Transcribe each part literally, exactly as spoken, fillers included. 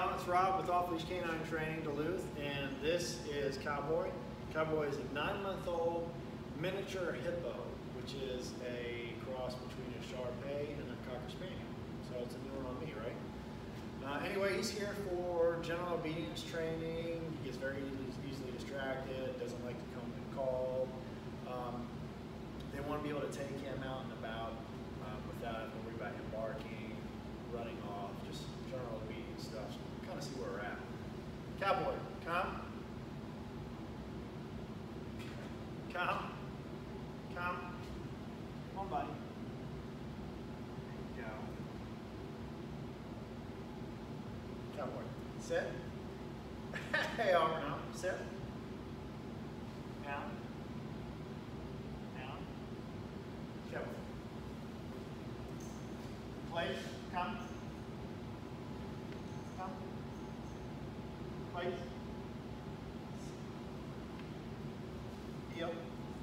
y'all, it's Rob with Leash K nine Training, Duluth, and this is Cowboy. Cowboy is a nine-month-old miniature Hippo, which is a cross between a Shar-Pei and a Cocker Spaniel. So it's a new one on me, right? Uh, anyway, he's here for general obedience training. He gets very easily, easily distracted, doesn't like to come and call. Um, they want to be able to take him out and about um, without having to worry about him barking, running off, just general obedience stuff. So we'll kind of see where we're at. Cowboy, come. Come. Come. Come on, buddy. There you go. Cowboy, sit. Hey, over now. Sit. Down. Down. Cowboy. Place. Come. Come. Place. Heel.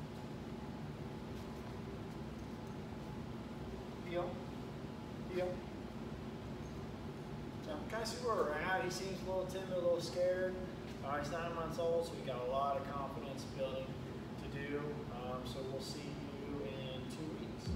Heel. Heel. So kind of see where we're at. He seems a little timid, a little scared. Uh, he's nine months old, so we got a lot of confidence building to do. Um, so we'll see you in two weeks.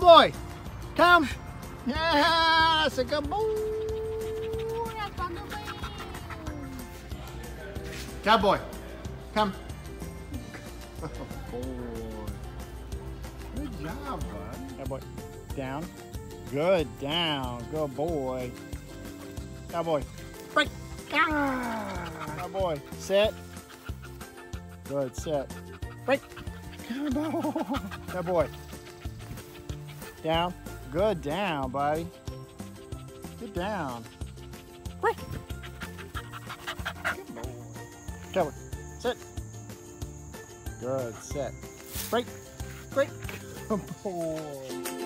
Cowboy, come. Yeah, that's a good boy. That's a good boy. Cowboy, come. Oh, boy. Good job, bud. Cowboy, down. Good, down. Good boy. Cowboy, break. Ah. Cowboy, sit. Good, sit. Break. Cowboy. Cowboy. Down. Good, down, buddy. Good down. Break. Good boy. Cowboy, sit. Good, sit. Break. Break. Good boy.